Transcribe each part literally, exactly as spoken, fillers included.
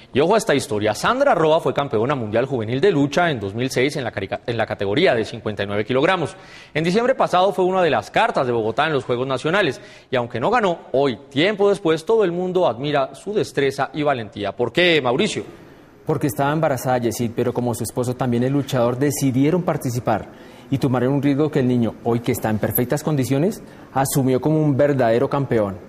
Y ojo a esta historia, Sandra Roa fue campeona mundial juvenil de lucha en dos mil seis en la, en la categoría de cincuenta y nueve kilogramos. En diciembre pasado fue una de las cartas de Bogotá en los Juegos Nacionales y aunque no ganó, hoy, tiempo después, todo el mundo admira su destreza y valentía. ¿Por qué, Mauricio? Porque estaba embarazada Yesid, pero como su esposo también es luchador, decidieron participar y tomaron un riesgo que el niño, hoy que está en perfectas condiciones, asumió como un verdadero campeón.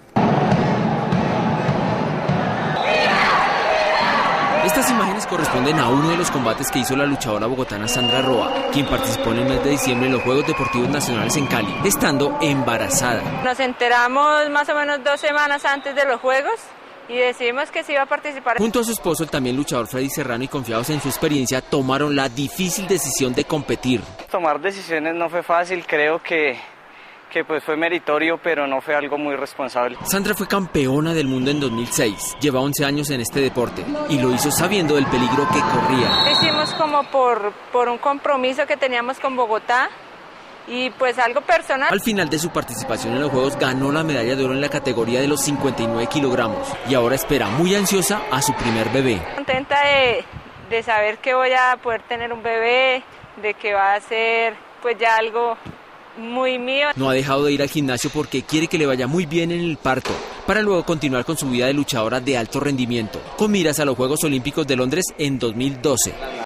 Estas imágenes corresponden a uno de los combates que hizo la luchadora bogotana Sandra Roa, quien participó en el mes de diciembre en los Juegos Deportivos Nacionales en Cali, estando embarazada. Nos enteramos más o menos dos semanas antes de los Juegos y decidimos que se iba a participar. Junto a su esposo, el también luchador Freddy Serrano, y confiados en su experiencia, tomaron la difícil decisión de competir. Tomar decisiones no fue fácil, creo que... que pues fue meritorio, pero no fue algo muy responsable. Sandra fue campeona del mundo en dos mil seis, lleva once años en este deporte y lo hizo sabiendo del peligro que corría. Lo hicimos como por, por un compromiso que teníamos con Bogotá y pues algo personal. Al final de su participación en los Juegos ganó la medalla de oro en la categoría de los cincuenta y nueve kilogramos y ahora espera muy ansiosa a su primer bebé. Contenta de, de saber que voy a poder tener un bebé, de que va a ser pues ya algo muy mío. No ha dejado de ir al gimnasio porque quiere que le vaya muy bien en el parto, para luego continuar con su vida de luchadora de alto rendimiento, con miras a los Juegos Olímpicos de Londres en dos mil doce.